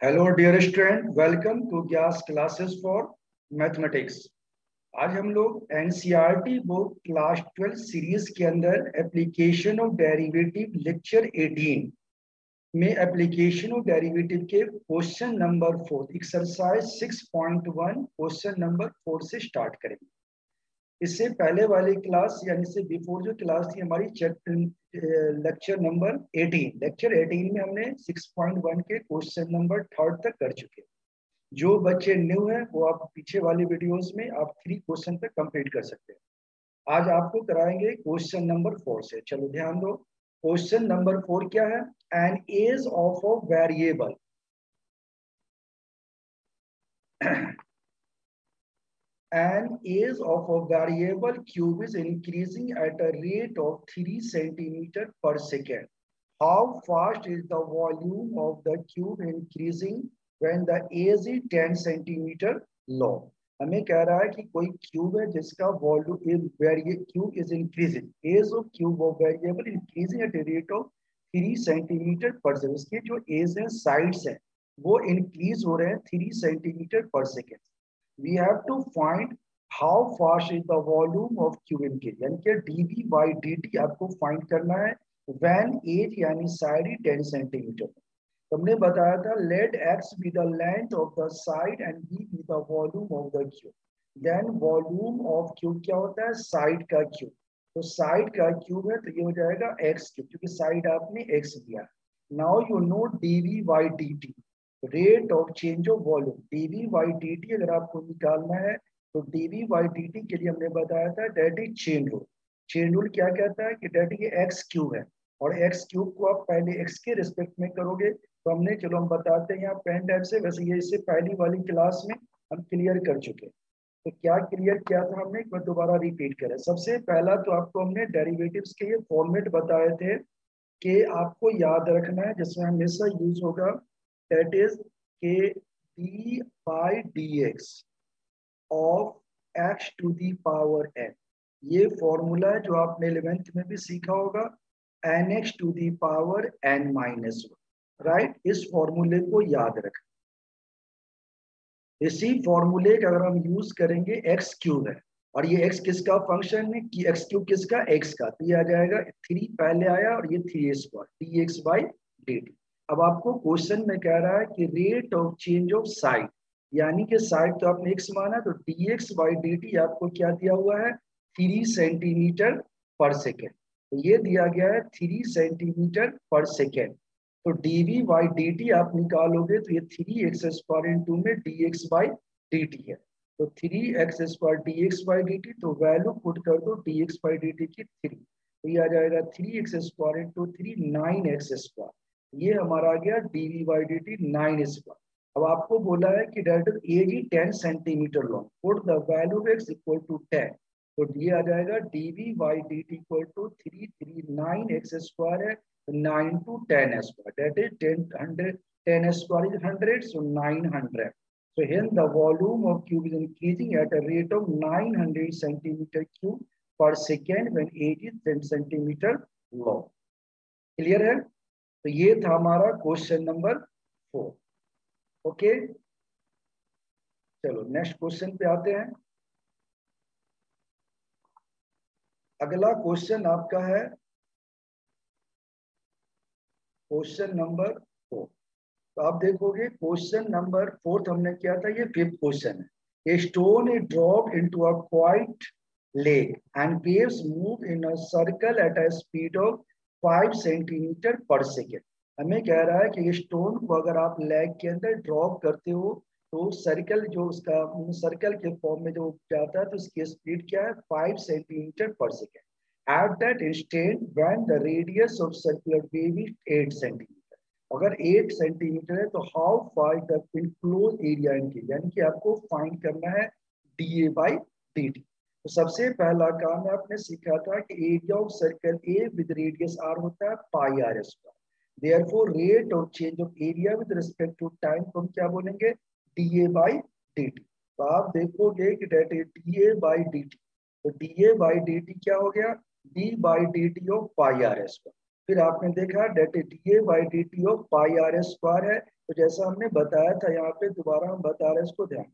Hello dear student, welcome to ग्यास classes for mathematics. आज हम लोग एनसीईआरटी बुक क्लास 12 सीरीज के अंदर एप्लीकेशन ऑफ डेरिवेटिव लेक्चर 18 में एप्लीकेशन ऑफ डेरिवेटिव के question number 4 exercise 6.1 question number 4 से स्टार्ट करेंगे। इससे पहले वाली क्लास यानी से बिफोर जो क्लास थी हमारी लेक्चर नंबर 18 में हमने 6.1 के क्वेश्चन नंबर 3 तक कर चुके हैं। जो बच्चे न्यू हैं वो आप पीछे वाली वीडियोस में आप 3 क्वेश्चन तक कंप्लीट कर सकते हैं। आज आपको कराएंगे क्वेश्चन नंबर 4 से। चलो ध्यान दो, क्वेश्चन नंबर 4 क्या है? An edge of a variable an age of a variable cube is increasing at a rate of 3 centimeter per second. How fast is the volume of the cube increasing when the age is 10 centimeter long? हमें कह रहा है कि कोई cube है जिसका volume cube is increasing, edge of cube of variable increasing at a rate of 3 centimetre per second. उसके जो एज है, साइड्स हैं, वो इंक्रीज हो रहे हैं 3 centimetre per second. we have to find how fast is the volume of cube increase, यानी कि dv by dt आपको फाइंड करना है when age यानी साइड 10 सेंटीमीटर। हमने बताया था let x be the length of the side and v be the volume of the cube। then volume of cube क्या होता है? साइड का क्यूब। तो साइड का क्यूब है तो ये हो जाएगा x क्यूब, क्योंकि साइड आपने x दिया। Now you know dv by dt, rate of change of volume. Dv by d अगर आपको निकालना है तो डीवी बाई डी के लिए हमने बताया था that is chain rule. Chain rule क्या कहता है कि डेट ये एक्स क्यूब है और एक्स क्यूब को आप पहले एक्स के रिस्पेक्ट में करोगे। तो हमने, चलो हम बताते हैं यहाँ पेन टाइप से, वैसे ये इससे पहली वाली क्लास में हम क्लियर कर चुके। तो क्या क्लियर किया था हमने, एक बार दोबारा रिपीट करें। सबसे पहला तो आपको हमने डेरिवेटिव्स के ये फॉर्मेट बताए थे कि आपको याद रखना है, जिसमें हमेशा यूज होगा, दैट इज के d by D x of x to the power n. ये फॉर्मूला है जो आपने 11th में भी सीखा होगा, n x to the power N minus one. Right, इस फॉर्मूले को याद रखें। इसी फॉर्मूले का अगर हम यूज करेंगे, एक्स क्यूब है और ये एक्स किसका फंक्शन है कि एक्स क्यूब किसका? एक्स का। तो ये आ जाएगा 3 पहले आया और ये 3 square d x by D t. अब आपको क्वेश्चन में कह रहा है कि rate of change of side, यानी कि साइड तो आपने एक्स माना, तो d x by D t आपको क्या दिया हुआ है? 3 सेंटीमीटर पर सेकेंड। तो ये दिया गया है 3 सेंटीमीटर पर सेकेंड। तो dv बाई dt आप निकालोगे तो ये 3x स्क्वायर इंटू में dx बाई dt है। तो 3x square dx by dt, तो वैल्यू पुट कर दो dx बाई dt की 3, तो ये आ जाएगा 3x square into 3 9x square. ये हमारा आ गया dv बाई dt 9 स्क्वायर। अब आपको बोला है कि डेट एज ही 10 centimetre long, put the value of x equal to 10। तो ये आ जाएगा dv by dt equal to 9x square है, 9 to 10 square, that is 10 square is 100, so 900. So hence the volume of cube is increasing at a rate of 900 centimeter cube per second when age is 10 centimeter long. Clear है? तो ये था हमारा question number 4। Okay, चलो next question पे आते हैं। अगला क्वेश्चन आपका है क्वेश्चन नंबर 4। तो आप देखोगे क्वेश्चन नंबर 4 हमने किया था, ये 5th क्वेश्चन है। A stone is dropped into a quiet lake and waves move in a circle at a speed of 5 centimetre per second. हमें कह रहा है कि स्टोन को अगर आप लेक के अंदर ड्रॉप करते हो तो सर्कल जो उसका सर्कल के फॉर्म में जो जाता है तो उसकी स्पीड क्या है? 5 centimetre per second. At that instant when the radius of circular wave is 8 centimeter, अगर 8 सेंटीमीटर है तो how far the enclose area increase, यानी कि आपको फाइंड करना है d a by D t. तो सबसे पहला काम आपने सीखा था कि area of circle a with radius r होता है pi are square. Therefore rate of change of area with respect to time को हम क्या बोलेंगे? D a by D t. तो आप देखोगे कि that is d a by D t. तो d a by D t क्या हो गया? D by D t of pi are square. फिर आपने देखा that d a by D t of pi are square है। तो जैसा हमने बताया था यहाँ पे दोबारा हम बता रहे हैं इसको ध्यान।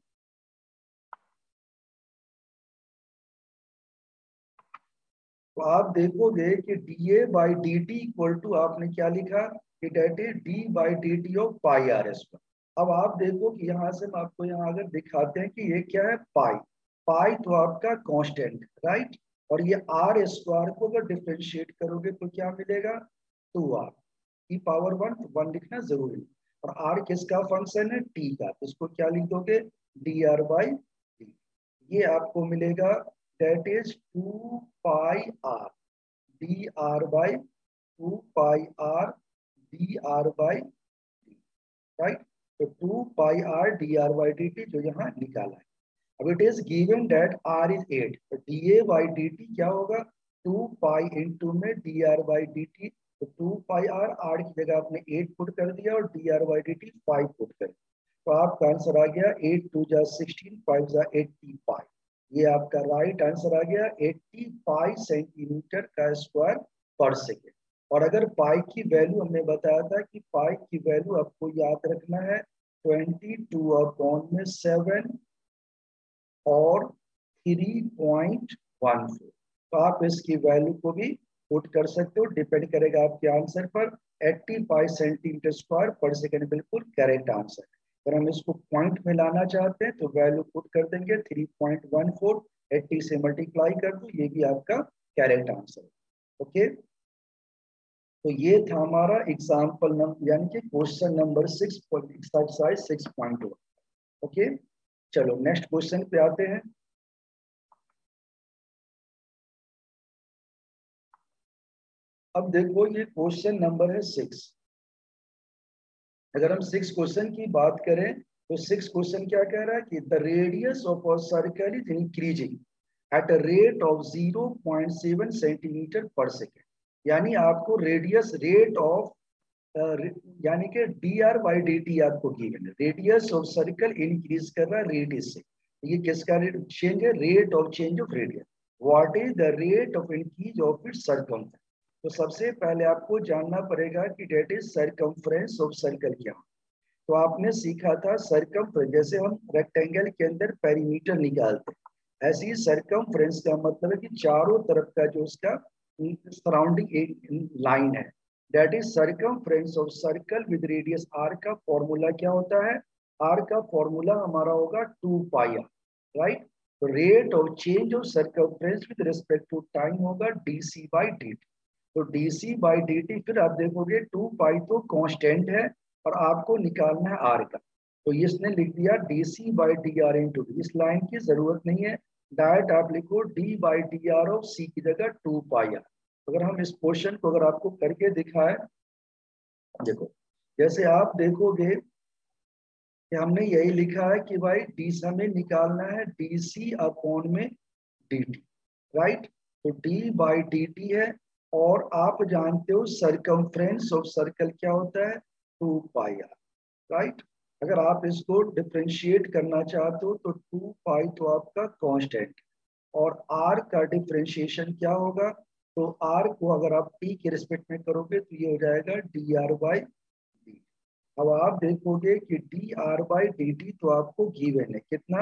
तो आप देखोगे कि d a by D t equal to आपने क्या लिखा कि that is d by D t of pi are square. अब आप देखो कि यहाँ से हम आपको यहाँ अगर दिखाते हैं कि ये क्या है पाई। पाई तो आपका कांस्टेंट राइट। और ये आर स्क्वायर को अगर डिफ्रेंशिएट करोगे तो क्या मिलेगा 2r की पावर 1। तो 1 लिखना जरूरी है। और आर किसका फंक्शन है टी का। तो इसको क्या लिख दोगे डी आर बाई डी। ये आपको मिलेगा that is 2 pi r d r by 2 pi r d r by right. तो 2 pi r d r by D t जो यहाँ निकाला है। अब it is given that r is 8। तो d a by D t क्या होगा 2 pi into में d r by D t. तो 2 पाई आर आर की जगह आपने 8 पुट कर दिया और d r by D t 5 put कर दिया। तो आपका आंसर आ गया 8 2 जा 16 5 जा 80 पाई। ये आपका राइट आंसर आ गया 80 पाई सेंटीमीटर का स्क्वायर पर सेकेंड। और अगर पाई की वैल्यू हमने बताया था कि पाई की वैल्यू आपको याद रखना है 22 अपॉन में 7 और 3.14। तो आप इसकी वैल्यू को भी पुट कर सकते हो। डिपेंड करेगा आपके आंसर पर। 85 सेंटीमीटर स्क्वायर पर सेकेंड बिल्कुल करेक्ट आंसर। अगर हम इसको पॉइंट में लाना चाहते हैं तो वैल्यू पुट कर देंगे 3.14। 80 से मल्टीप्लाई कर दो ये भी आपका करेक्ट आंसर। ओके तो ये था हमारा एग्जाम्पल नंबर यानी कि क्वेश्चन नंबर 6 एक्सरसाइज 6.1। ओके चलो नेक्स्ट क्वेश्चन पे आते हैं। अब देखो ये क्वेश्चन नंबर है 6। अगर हम 6 क्वेश्चन की बात करें तो 6 क्वेश्चन क्या कह रहा है कि the radius of a circle is increasing at a rate of 0.7 centimetre per second. यानी आपको रेडियस रेट ऑफ यानी कि d r by D t आपको गिवन है। रेडियस ऑफ सर्कल इंक्रीज कर रहा है रेट इससे। ये किसका रेट चेंज है rate of change of radius. What is the rate of increase of its circumference. तो सबसे पहले आपको जानना पड़ेगा कि that is circumference of circle क्या। तो आपने सीखा था सर्कमफ्रेंस जैसे हम रेक्टेंगल के अंदर पेरीमीटर निकालते हैं ऐसे ही सर्कमफ्रेंस का मतलब है कि चारों तरफ का जो उसका सराउंडिंग एक लाइन है। That is circumference of circle with radius r का फॉर्मूला क्या होता है। आर का फॉर्मूला हमारा होगा 2 पाई आर राइट। तो rate of change of circumference with respect to time होगा d c by D t. तो d c by D t फिर आप देखोगे 2 पाई तो कांस्टेंट है और आपको निकालना है आर का। तो इसने लिख दिया d c by D r into d. इस लाइन की जरूरत नहीं है डायरेक्ट आप लिखो d by D r of c की जगह 2 पाई आर। अगर हम इस क्वेश्चन को अगर आपको करके दिखाए देखो जैसे आप देखोगे कि हमने यही लिखा है कि भाई डी हमें निकालना है डी सी अपॉन में डी टी राइट। तो डी बाई डी टी है और आप जानते हो सर्कमफ्रेंस ऑफ सर्कल क्या होता है 2 पाई आर राइट। अगर आप इसको डिफ्रेंशिएट करना चाहते हो तो 2 पाई तो आपका कांस्टेंट और आर का डिफ्रेंशिएशन क्या होगा। तो आर को अगर आप टी के रिस्पेक्ट में करोगे तो ये हो जाएगा डी आर बाई डी। अब आप देखोगे कि d r by D t तो आपको गिवन है कितना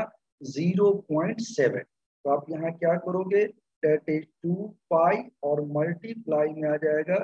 0.7। तो आप यहाँ क्या करोगे दैट इज 2 पाई और मल्टीप्लाई में आ जाएगा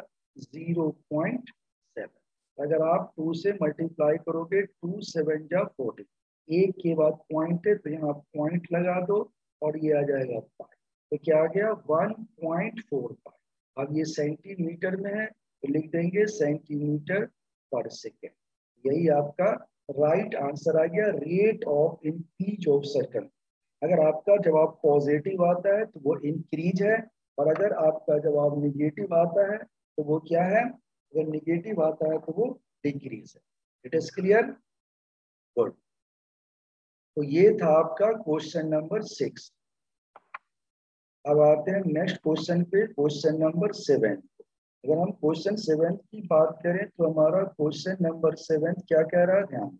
0.7। अगर आप 2 से मल्टीप्लाई करोगे 2 7 जा 14। एक के बाद पॉइंट है तो यहाँ पॉइंट लगा दो और ये आ जाएगा पाई। तो क्या आ गया 1.4 पाई। अब ये सेंटीमीटर में है तो लिख देंगे सेंटीमीटर पर सेकेंड। यही आपका राइट आंसर आ गया rate of increase of circle. अगर आपका जवाब पॉजिटिव आता है तो वो इंक्रीज है और अगर आपका जवाब निगेटिव आता है तो वो क्या है। अगर निगेटिव आता है तो वो डिक्रीज है। It is clear good. तो ये था आपका क्वेश्चन नंबर 6। अब आते हैं नेक्स्ट क्वेश्चन पे क्वेश्चन नंबर 7। अगर हम क्वेश्चन 7 की बात करें तो हमारा क्वेश्चन नंबर 7 क्या कह रहा है ध्यान।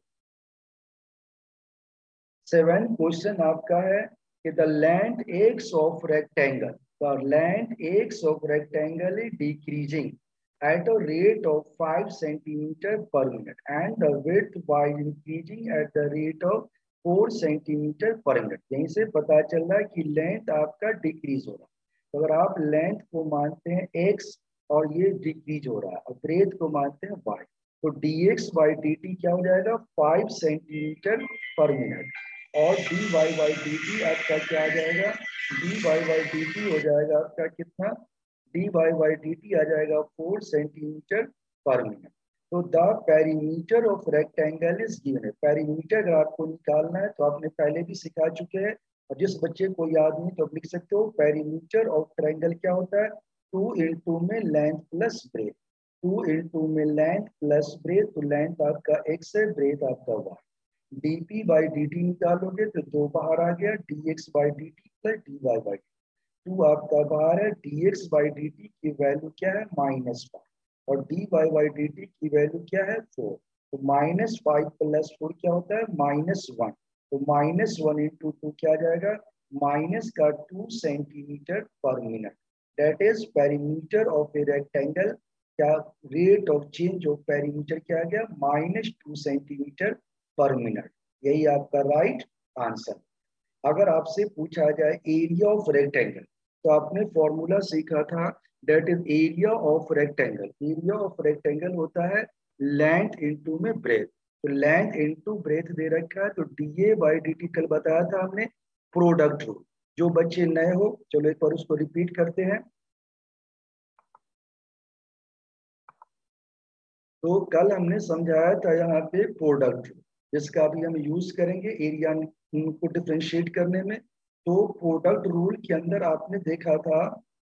7 क्वेश्चन आपका है कि the length x of rectangle is decreasing at a rate of 5 centimeter per minute and the width by increasing at the rate of 4 centimeter per minute. यहीं से पता चल रहा है कि लेंथ आपका डिक्रीज हो रहा है। तो अगर आप लेंथ को मानते हैं x और ये डिक्रीज हो रहा है और ब्रेथ को मानते हैं y, तो dx by dt क्या हो जाएगा 5 सेंटीमीटर पर मिनट और dy by dt आपका क्या आ जाएगा, dy by dt हो जाएगा आपका कितना, dy by dt आ जाएगा 4 सेंटीमीटर पर मिनट। तो the perimeter of rectangle is given है। पेरीमीटर अगर आपको निकालना है तो आपने पहले भी सिखा चुके हैं और जिस बच्चे को याद नहीं तो आप लिख सकते हो पेरीमीटर ऑफ ट्रायंगल क्या होता है, 2 इंटू में लेंथ प्लस ब्रेथ, 2 इंटू में लेंथ प्लस ब्रेथ, तो लेंथ आपका x है, ब्रेथ आपका y। dp बाई dt निकालोगे तो 2 बाहर आ गया, dx by dt plus dy by 2 आपका बाहर है, dx बाई dt की वैल्यू क्या है -5 और dy बाई dt की वैल्यू क्या है 4। तो -5 प्लस 4 क्या होता है -1, तो -1 इंटू 2 क्या आ जाएगा माइनस का 2 centimetre per minute. That is perimeter of a rectangle, क्या rate of change of perimeter क्या आ गया -2 सेंटीमीटर पर मिनट। यही आपका राइट आंसर। अगर आपसे पूछा जाए एरिया ऑफ रेक्टेंगल तो आपने फॉर्मूला सीखा था, that is area of rectangle. Area of rectangle होता है लेंथ इनटू में ब्रेथ, तो लेंथ इनटू ब्रेथ दे रखा है, तो डीए बाई डी कल बताया था हमने प्रोडक्ट रूल। जो बच्चे नए हो चलो एक बार उसको रिपीट करते हैं। तो कल हमने समझाया था यहाँ पे प्रोडक्ट रूल, जिसका अभी हम यूज करेंगे एरिया को डिफ्रेंशिएट करने में। तो प्रोडक्ट रूल के अंदर आपने देखा था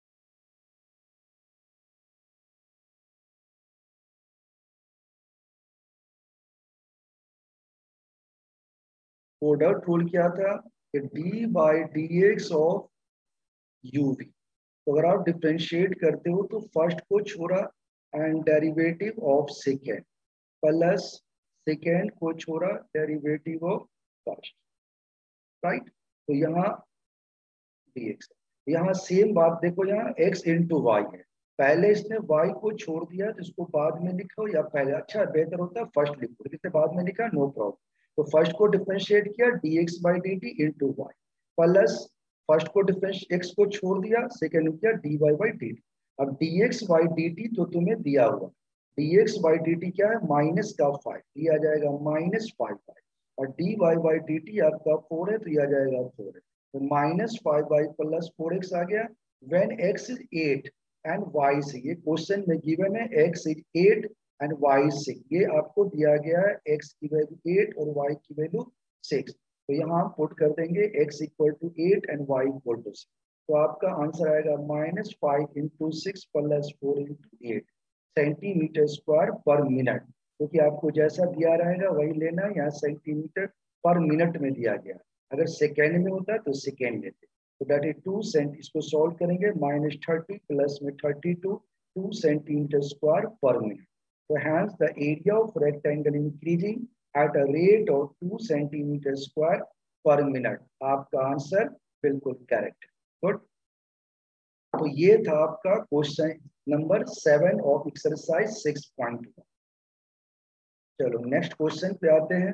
प्रोडक्ट रूल क्या था कि D by D x of uv. तो अगर आप डिफ्रेंशिएट करते हो तो फर्स्ट को छोड़ा and derivative of second plus second को छोड़ा डेरिवेटिव ऑफ फर्स्ट, राइट। तो यहाँ dx, यहाँ सेम बात देखो, यहाँ x इंटू वाई है, पहले इसने y को छोड़ दिया तो इसको बाद में लिखो या पहले, अच्छा बेहतर होता है फर्स्ट लिखो, इसने बाद में लिखा नो प्रॉब्लम। तो फर्स्ट को डिफरेंशिएट किया dx by D t into y plus first को डिफरेंशिएट x को छोड़ दिया, सेकेंड किया dy बाई डी टी। अब dx बाई डी टी तो तुम्हें दिया हुआ, dx बाई डी टी क्या है माइनस का 5, ये आ जाएगा -5 और dy बाई डी टी आपका 4 है तो ये आ जाएगा 4 है, तो -5 प्लस 4x आ गया। When x is 8 and y से, ये क्वेश्चन में गिवन है x is 8 and y is 6, ये आपको दिया गया है x की वैल्यू 8 और y की वैल्यू 6, तो यहाँ हम पुट कर देंगे x equal to 8 and y equal to 6। तो आपका आंसर आएगा -5 into 6 plus 4 into 8 centimetre square per minute, क्योंकि आपको जैसा दिया रहेगा वही लेना, यहाँ सेंटीमीटर पर मिनट में दिया गया, अगर सेकेंड में होता तो सेकेंड लेते। तो दैट इज 2 सेंट, इसको सॉल्व करेंगे -30 प्लस में 32 2 सेंटीमीटर स्क्वायर पर मिनट। तो hence the area of rectangle increasing at a rate of 2 centimetre square per minute. आपका आंसर बिल्कुल करेक्ट, गुड। तो ये था आपका क्वेश्चन नंबर 7 ऑफ एक्सरसाइज 6.1। चलो नेक्स्ट क्वेश्चन पे आते हैं।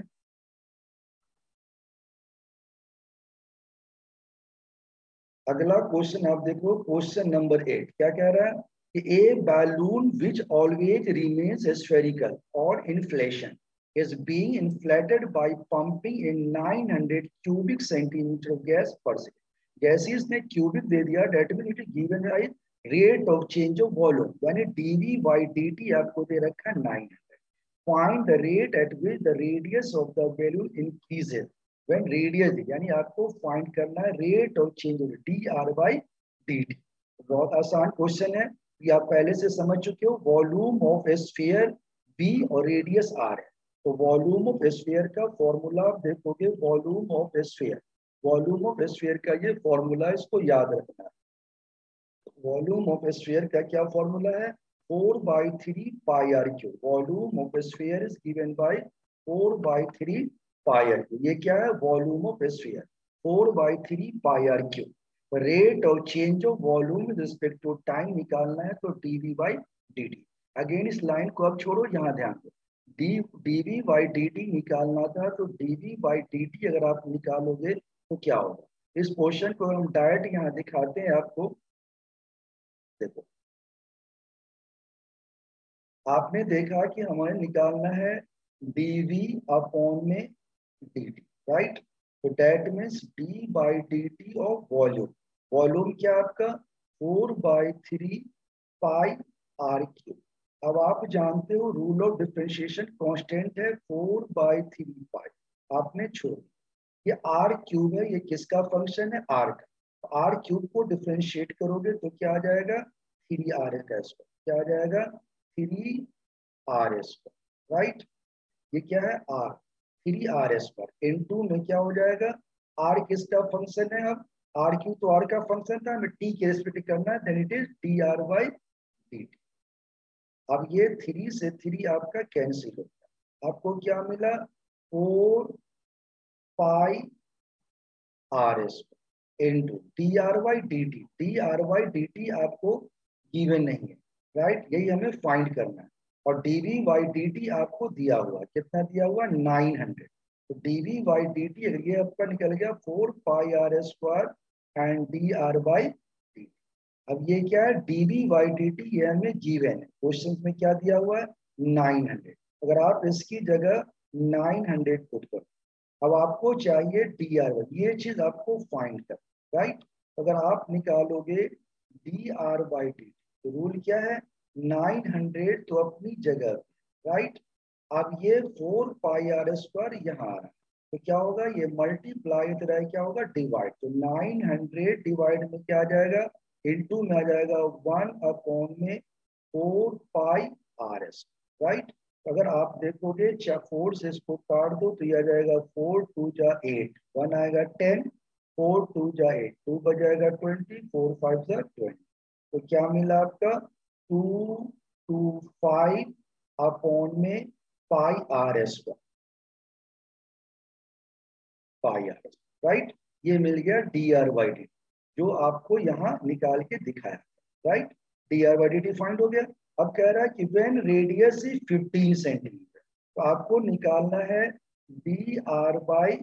अगला क्वेश्चन आप देखो, क्वेश्चन नंबर 8 क्या कह रहा है कि a balloon which always remains spherical और inflation is being inflated by pumping in 900 cubic centimeter of gas per second. जैसे इसने क्यूबिक दे दिया, that mean it is given by rate of change of volume, यानी dv by dt आपको दे रखा है 900। Find the rate at which the radius of the balloon increases when radius, यानी आपको फाइंड करना है rate of change of d r by D t. बहुत आसान क्वेश्चन है, ये आप पहले से समझ चुके हो। वॉल्यूम ऑफ स्फीयर बी और रेडियस आर है, तो वॉल्यूम ऑफ स्फीयर का फॉर्मूला आप देखोगे, volume of sphere, volume of sphere का ये फॉर्मूला, इसको याद रखना है। वॉल्यूम ऑफ स्फीयर का क्या फॉर्मूला है 4/3 pi are cube. Volume of sphere is given by 4/3 pi are cube. ये क्या है volume of sphere 4/3 pi are cube. Rate of change of volume with respect to time निकालना है तो dv by D t. Again इस line को अब छोड़ो, यहाँ ध्यान दो। dv बाई dt निकालना था, तो dv बाई dt अगर आप निकालोगे तो क्या होगा। इस क्वेश्चन को हम डायरेक्ट यहाँ दिखाते हैं आपको। देखो, आपने देखा कि हमें निकालना है dv अपॉन में dt, राइट। तो that means d by dt of volume. Volume क्या आपका 4/3 पाई आर क्यूब। अब आप जानते हो रूल ऑफ डिफरेंशिएशन कांस्टेंट है 4/3 पाई, आपने छोड़। ये आर क्यूब है, ये किसका फंक्शन है, आर का। आर क्यूब को डिफरेंशिएट करोगे तो क्या आ जाएगा, 3r का स्क्वायर। क्या आ जाएगा, 3r स्क्वायर, राइट। ये क्या है, आर, 3r स्क्वायर इनटू में क्या हो जाएगा, आर किसका फंक्शन है। अब आर क्यू तो आर का फंक्शन था, हमें टी के रेस्पेक्ट करना है, देन इट इज dr/dt। अब ये 3 से 3 आपका कैंसिल होता है, आपको क्या मिला, 4 पाई r square into dr/dt। dr/dt आपको गिवन नहीं है, राइट, यही हमें फाइंड करना है। और dv/dt आपको दिया हुआ, कितना दिया हुआ, 900। तो dv/dt ये आपका निकल गया 4 पाई r स्क्वायर एंड dr/dt। अब ये क्या है, dv/dt, ये हमें गिवन है, क्वेश्चन में क्या दिया हुआ है, 900। अगर आप इसकी जगह 900 पुट करो, अब आपको चाहिए dr/, ये चीज आपको फाइंड कर, राइट। अगर आप निकालोगे dr/dt, तो रूल क्या है, 900 तो अपनी जगह, राइट। अब ये 4 पाई r स्क्वायर यहाँ आ रहा है, तो क्या होगा, ये मल्टीप्लाई तरह क्या होगा, डिवाइड। तो 900 डिवाइड में क्या आ जाएगा, इनटू में आ जाएगा 1 में 4 पाई r, राइट। अगर आप देखोगे 4 से इसको काट दो तो ये आ जाएगा 4 2 जा 8, 1 आएगा 10, 4 2 जा 8, 2 बजाएगा 20, 4 5 जा 20। तो क्या मिला आपका, 225 अपॉन में pi r square, pi r, right. ये मिल गया dr/dt, जो आपको यहाँ निकाल के दिखाया, राइट। dr/dt फाइंड हो गया। अब कह रहा है कि व्हेन रेडियस इज 15 सेंटीमीटर, तो आपको निकालना है dr/dt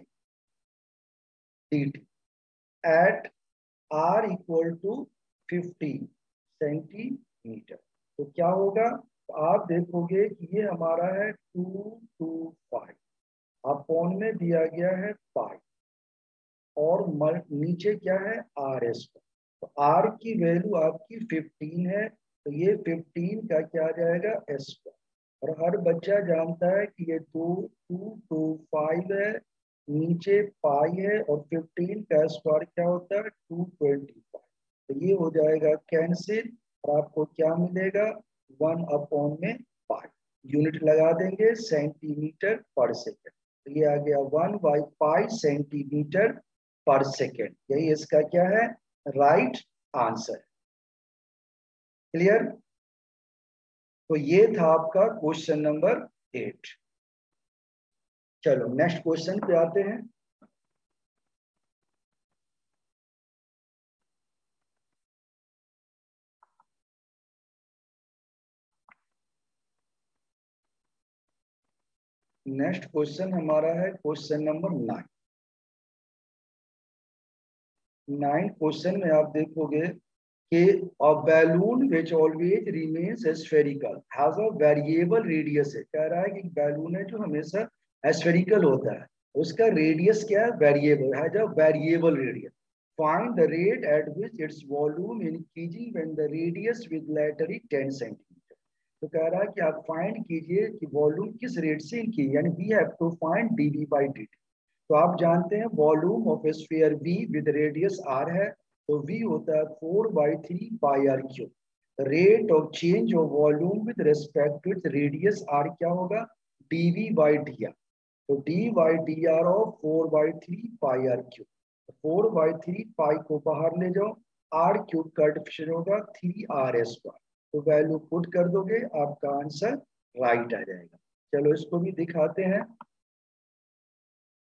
at r equal to 15 centimetre. तो क्या होगा, तो आप देखोगे कि ये हमारा है 225 अपॉन में दिया गया है पाई, और नीचे क्या है, r स्क्वायर। तो r की वैल्यू आपकी 15 है, तो ये 15 का क्या आ जाएगा, स्क्वायर। और हर बच्चा जानता है कि ये 225 है, नीचे पाई है, और 15 का स्क्वायर क्या होता है, 225। तो ये हो जाएगा कैंसिल, और आपको क्या मिलेगा, 1 में पाई। यूनिट लगा देंगे सेंटीमीटर पर सेकेंड, तो ये आ गया 1/पाई सेंटीमीटर पर सेकेंड। यही इसका क्या है, राइट आंसर। क्लियर। तो ये था आपका क्वेश्चन नंबर 8। चलो नेक्स्ट क्वेश्चन पे आते हैं। नेक्स्ट क्वेश्चन हमारा है क्वेश्चन नंबर 9। 9 क्वेश्चन में आप देखोगे कि a balloon which always remains spherical has a variable radius है। कह रहा है कि बैलून है जो हमेशा spherical होता है, उसका रेडियस क्या है, वेरिएबल है, जो variable radius. Find the rate at which its volume increasing when the radius with later is 10 centimetre. तो कह रहा है कि आप फाइंड कीजिए कि वॉल्यूम किस रेट से इंक्रीज, यानी we have to find dv/dt। तो आप जानते हैं volume of sphere v with radius r है, तो v होता है 4/3 pi r cube. Rate of change of volume with respect to its radius r क्या होगा, dv/dr। तो d/dr of 4/3 pi r cube, 4/3 pi को बाहर ले जाओ, r क्यूब का डिफिशन होगा 3r स्क्वायर। तो वैल्यू पुट कर दोगे, आपका आंसर राइट आ जाएगा। चलो इसको भी दिखाते हैं।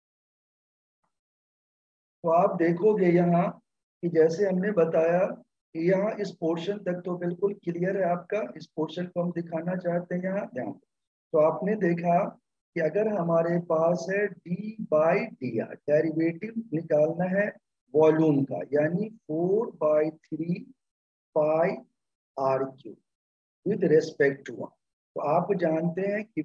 तो आप देखोगे यहाँ कि जैसे हमने बताया यहाँ इस पोर्शन तक तो बिल्कुल क्लियर है आपका, इस पोर्शन को हम दिखाना चाहते हैं यहाँ ध्यान। तो आपने देखा कि अगर हमारे पास है D by D R, derivative निकालना है वॉल्यूम का, यानी 4/3 pi are cube with respect to one. तो आप जानते हैं कि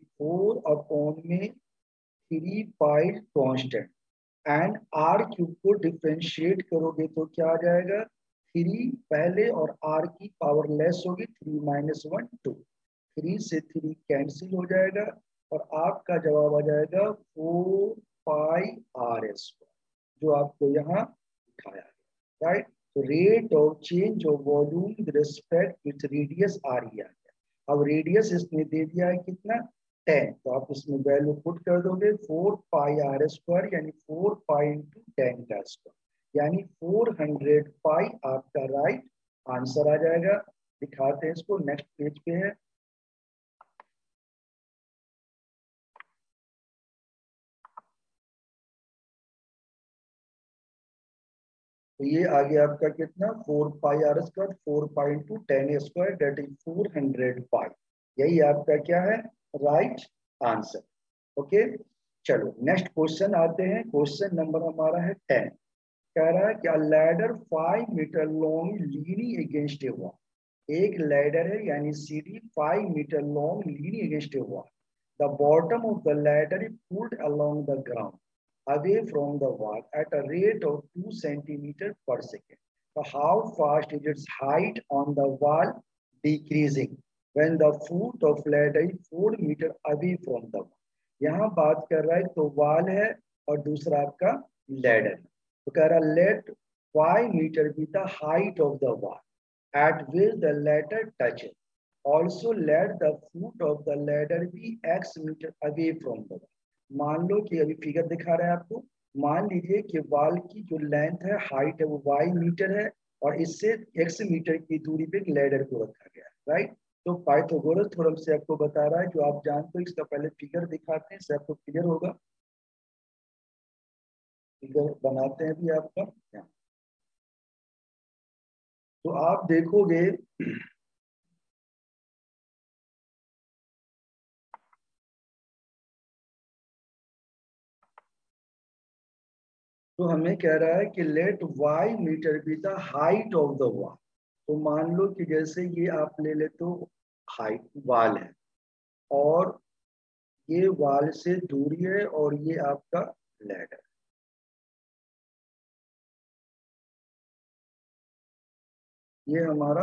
4/3 pi constant and R cube को डिफ्रेंशिएट करोगे तो क्या आ जाएगा, 3 पहले और आर की पावर लेस होगी, 3 - 1 2, 3 से 3 कैंसिल हो जाएगा और आपका जवाब आ जाएगा 4 पाई आर स्क्वायर, जो आपको यहाँ दिखाया है, राइट। तो rate of change of volume with respect with radius R ही आ गया। अब रेडियस इसमें दे दिया है कितना, 10, तो आप इसमें वैल्यू पुट कर दोगे 4 पाई आर स्क्वायर, यानी 4 पाई × 10 का स्क्वायर, यानी 400 पाई आपका राइट आंसर आ जाएगा। दिखाते हैं इसको, नेक्स्ट पेज पे है। तो ये आ गया आपका कितना, 4 pi are square, 4 pi × 10 square, that is 400 pi. यही आपका क्या है, राइट आंसर। ओके, चलो नेक्स्ट क्वेश्चन आते हैं। क्वेश्चन नंबर हमारा है 10। कह रहा है क्या, ladder 5 metre long leaning against a wall. एक लैडर है यानी सीढ़ी 5 metre long leaning against a wall. The bottom of the ladder is pulled along the ground away from the wall at a rate of 2 centimeters per second. So how fast is its height on the wall decreasing when the foot of ladder is 4 meters away from the wall? यहाँ बात कर रहा है, तो wall है और दूसरा आपका लैडर। तो कह रहा let 5 metre be the height of the wall at which the ladder touches. Also let the foot of the ladder be x meter away from the wall. मान लो कि अभी फिगर दिखा रहे हैं आपको, मान लीजिए कि वॉल की जो लेंथ है, हाइट है, वो y मीटर है और इससे x मीटर की दूरी पे एक लैडर को रखा गया है, राइट। तो पाइथागोरस थ्योरम से आपको बता रहा है, जो आप जानते हो। इसका पहले फिगर दिखाते हैं, इससे आपको क्लियर होगा। फिगर बनाते हैं भी आपका, तो आप देखोगे तो हमें कह रहा है कि let y metre be the height of the wall. तो मान लो कि जैसे ये आप ले ले तो हाइट वॉल है और ये वॉल से दूरी है और ये आपका लैडर, ये हमारा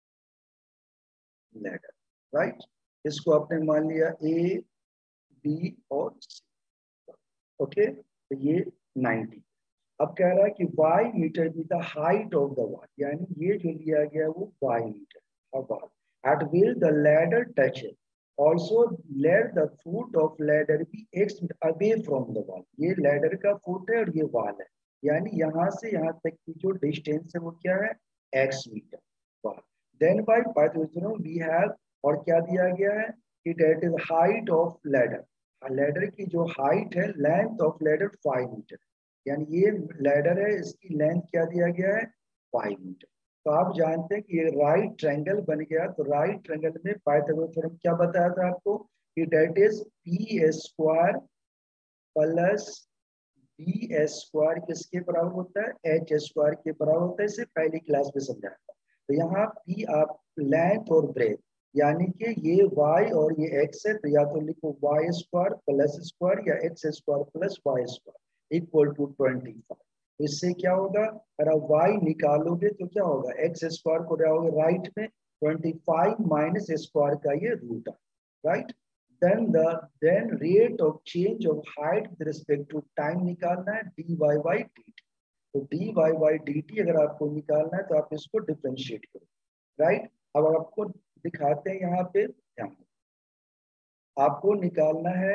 लैडर, राइट। इसको आपने मान लिया ए बी और सी, ओके। तो ये 90। अब कह रहा है कि y metre be the height of the wall, यानी ये जो लिया गया है वो y metre of wall at where the ladder touches. Also let the foot of ladder be x away from the wall. ये ladder का foot है और ये wall है, यानी यहाँ से यहाँ तक की जो डिस्टेंस है वो क्या है, x metre wall. Then by Pythagorean we have, और क्या दिया गया है कि that is height of ladder. Ladder की जो हाइट है, लेंथ ऑफ लैडर 5 मीटर, यानी ये लैडर है, इसकी लेंथ क्या दिया गया है, 5 मीटर। तो आप जानते हैं कि ये राइट ट्रायंगल बन गया। तो राइट ट्रायंगल में पाइथागोरस थ्योरम क्या बताया था आपको कि that is P square plus B square किसके बराबर होता है, एच स्क्वायर के बराबर होता है। इसे पहली क्लास में समझाया था। तो यहाँ पी आप लेंथ और ब्रेथ, यानी कि ये y और ये x है, तो या तो लिखो y स्क्वायर प्लस स्क्वायर या x square plus y square equal to 25। इससे क्या होगा, अगर आप y निकालोगे तो क्या होगा, x स्क्वायर को रहोगे राइट में, 25 माइनस स्क्वायर का ये रूट है, right. then rate of change of height with respect to time निकालना है, dy by dt। तो dy by dt अगर आपको निकालना है तो आप इसको डिफरेंशिएट करो, राइट। अब आपको दिखाते हैं यहाँ पे, ध्यान आपको निकालना है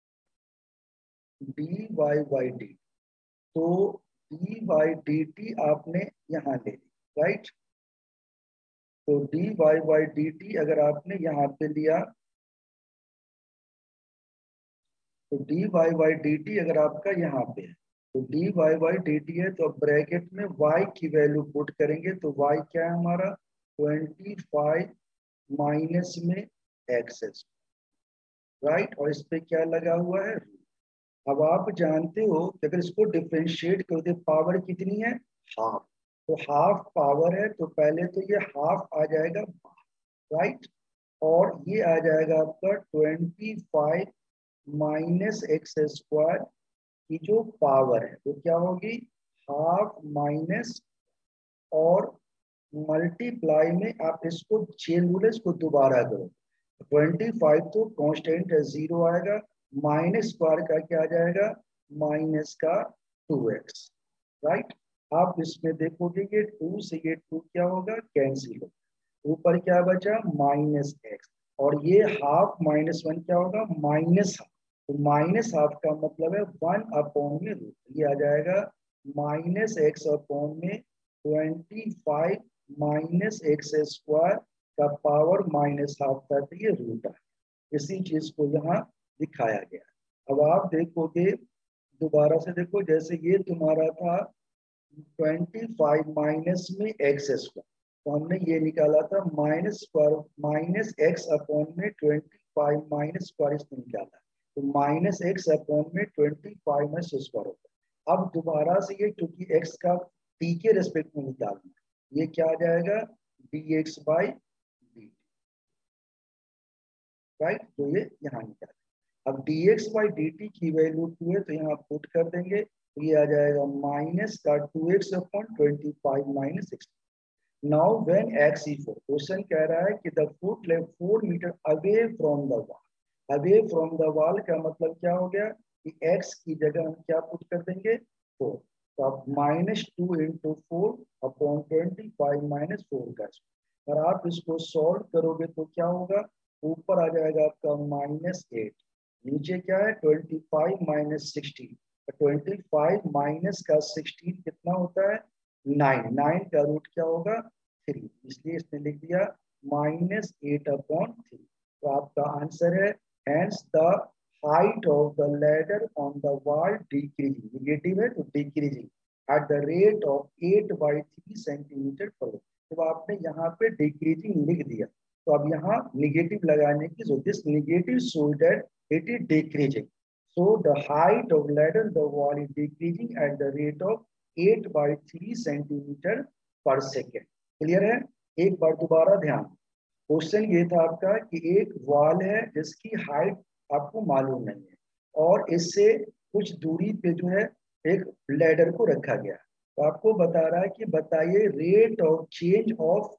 dy by dt। तो dy by dt आपने यहाँ ले ली, राइट। तो dy by dt अगर आपने यहाँ पे लिया, तो dy by dt अगर आपका यहाँ पे है, तो D Y by D T है, तो ब्रैकेट में y की वैल्यू पुट करेंगे तो y क्या है हमारा 25 माइनस में एक्स, राइट। और इस पे क्या लगा हुआ है। अब आप जानते हो कि अगर इसको डिफरेंशिएट कर दे पावर कितनी है, हाफ। तो हाफ पावर है तो पहले तो ये हाफ आ जाएगा, राइट। और ये आ जाएगा आपका 25 माइनस एक्स स्क्वायर की जो पावर है वो क्या होगी, हाफ माइनस, और मल्टीप्लाई में आप इसको चेन रूल इसको दोबारा करो। 25 तो कांस्टेंट है, जीरो आएगा, माइनस स्क्वायर का क्या आ जाएगा, माइनस का 2x, राइट। आप इसमें देखोगे कि 2 से ये 2 क्या होगा, कैंसिल होगा, ऊपर क्या बचा माइनस एक्स, और ये हाफ माइनस 1 क्या होगा, माइनस हाफ। तो माइनस हाफ का मतलब है 1 में रूट, ये आ जाएगा माइनस एक्स अपॉन में 25 माइनस एक्स स्क्वायर का पावर माइनस हाफ तक ये रूट है। इसी चीज को यहाँ दिखाया गया। अब आप देखोगे दोबारा से, देखो जैसे ये तुम्हारा था 25 माइनस में एक्स स्क्वायर, तो हमने ये निकाला था minus square minus X upon में 25 माइनस स्क्वायर इसने निकाला, तो माइनस एक्स अपॉन में 25 माइनस स्क्वायर होता है। अब दोबारा से ये क्योंकि एक्स का टी के रेस्पेक्ट में निकालना, ये क्या आ जाएगा D x by D, right. तो ये यहाँ निकाल, अब dx बाई डी टी की वैल्यू 2 है तो यहाँ पुट कर देंगे, तो ये आ जाएगा माइनस का 2x upon 25 minus 16। Now when x is 4, question कह रहा है कि the foot left 4 metre away from the wall. Away from the wall का मतलब क्या हो गया कि x की जगह हम क्या पुट कर देंगे 4, तो आप माइनस 2 इंटू 4 अपॉन 25 माइनस 4 का, और आप इसको सॉल्व करोगे तो क्या होगा, ऊपर आ जाएगा आपका -8, नीचे क्या है 25 माइनस 16, 25 माइनस का 16 कितना होता है 9, 9 का रूट क्या होगा 3, इसलिए इसने लिख दिया -8 अपॉन 3। तो आपका आंसर है hence the height of the ladder on the wall decreasing, negative है तो decreasing at the rate of 8/3 centimetre पर। तो आपने यहाँ पे डिक्रीजिंग लिख दिया, तो अब यहाँ निगेटिव लगाने की जरूरत, this negative show that it is decreasing. So the height of ladder the wall is decreasing at the rate of 8/3 centimeter per second. Clear है। एक बार दोबारा ध्यान, क्वेश्चन ये था आपका कि एक वॉल है जिसकी हाइट आपको मालूम नहीं है, और इससे कुछ दूरी पे जो है एक लैडर को रखा गया, तो आपको बता रहा है कि बताइए rate of change of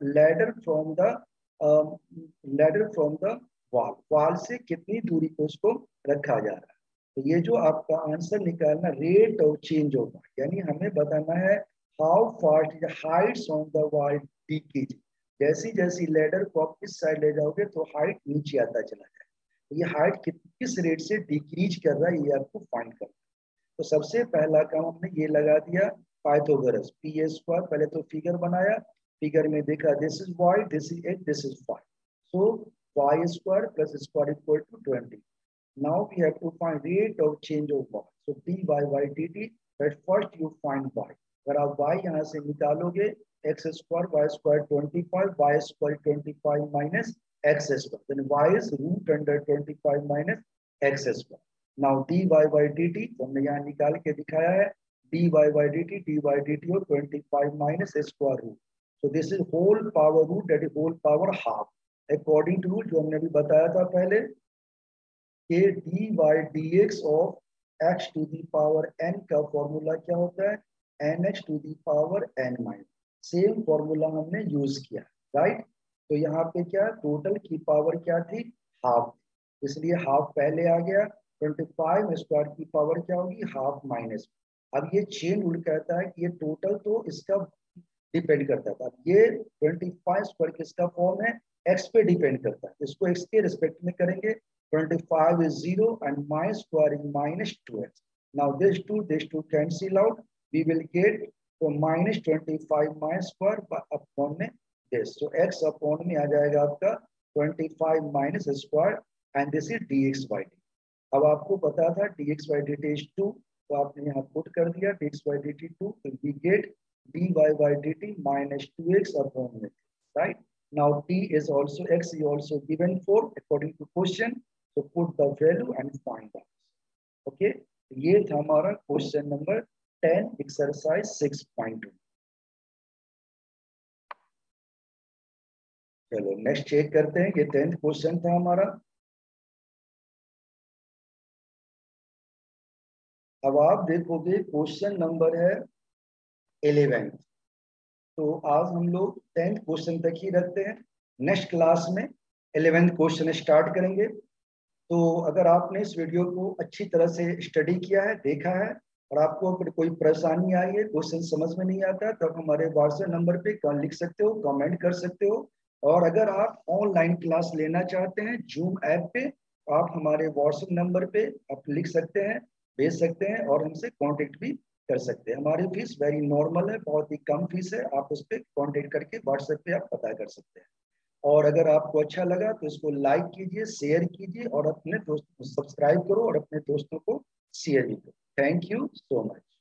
ladder from the wall, wall से कितनी दूरी पे उसको रखा जा रहा है। तो ये जो आपका आंसर निकालना रेट ऑफ चेंज ऑफ, यानी हमें बताना है how fast the heights on the wall decrease, जैसी जैसी लेडर को आप इस साइड ले जाओगे तो हाइट नीचे आता चला जाए, तो ये हाइट किस रेट से डिक्रीज कर रहा है ये आपको फाइंड करना है। तो सबसे पहला काम हमने ये लगा दिया पाइथागोरस, पी ए स्क्वायर, पहले तो फिगर बनाया, फिगर में देखा this is Y, this is 8, this is 5, so y square plus square equal to 20. Now we have to find rate of change of y. So dy by dt, but first you find y. अगर आप y यहाँ से निकालोगे x square y square 25, y square 25 minus x square, then y is root under 25 minus x square. Now dy by dt हमने यहाँ निकाल के दिखाया है, dy by dy dt और 25 minus square root. So this is whole power root, that is whole power half. According to rule जो हमने अभी बताया था पहले कि D by D x of x to the power N का formula क्या होता है N x to the power N minus, same formula हमने यूज किया, राइट। तो यहाँ पे क्या टोटल की पावर क्या थी हाफ, इसलिए हाफ पहले आ गया, 25 स्क्वायर की पावर क्या होगी हाफ माइनस। अब ये चेन रूल कहता है कि ये टोटल तो इसका डिपेंड करता था, ये 25 स्क्वायर किसका फॉर्म है x पे डिपेंड करता है, इसको x के रिस्पेक्ट में करेंगे, 25 is 0 and my square is -2x. Now this two cancel out, we will get तो -25 my square upon में this, so x upon में आ जाएगा आपका 25 minus square and this is dx by dt. अब आपको पता था dx by dt is 2, तो आपने यहाँ पुट कर दिया dx by dt 2, तो we get dy by dt minus 2x upon with, right? Now t is also x is also given for according to question, so put the value and find out. Okay, ये था हमारा question number 10 exercise 6.2. चलो next check करते हैं, ये 10th question था हमारा. अब आप देखोगे क्वेश्चन नंबर है 11th. तो आज हम लोग 10th क्वेश्चन तक ही रखते हैं. नेक्स्ट क्लास में 11th क्वेश्चन स्टार्ट करेंगे. तो अगर आपने इस वीडियो को अच्छी तरह से स्टडी किया है, देखा है, और आपको अगर कोई परेशानी आई है, क्वेश्चन समझ में नहीं आता, तो आप हमारे व्हाट्सएप नंबर पे लिख सकते हो, कमेंट कर सकते हो. और अगर आप ऑनलाइन क्लास लेना चाहते हैं जूम ऐप पे, तो आप हमारे व्हाट्सएप नंबर पे आप लिख सकते हैं, भेज सकते हैं, और हमसे कांटेक्ट भी कर सकते हैं. हमारी फीस वेरी नॉर्मल है, बहुत ही कम फीस है. आप उस पर कांटेक्ट करके व्हाट्सएप पे आप पता कर सकते हैं. और अगर आपको अच्छा लगा तो इसको लाइक कीजिए, शेयर कीजिए, और अपने दोस्तों को सब्सक्राइब करो और अपने दोस्तों को शेयर भी करो. Thank you so much.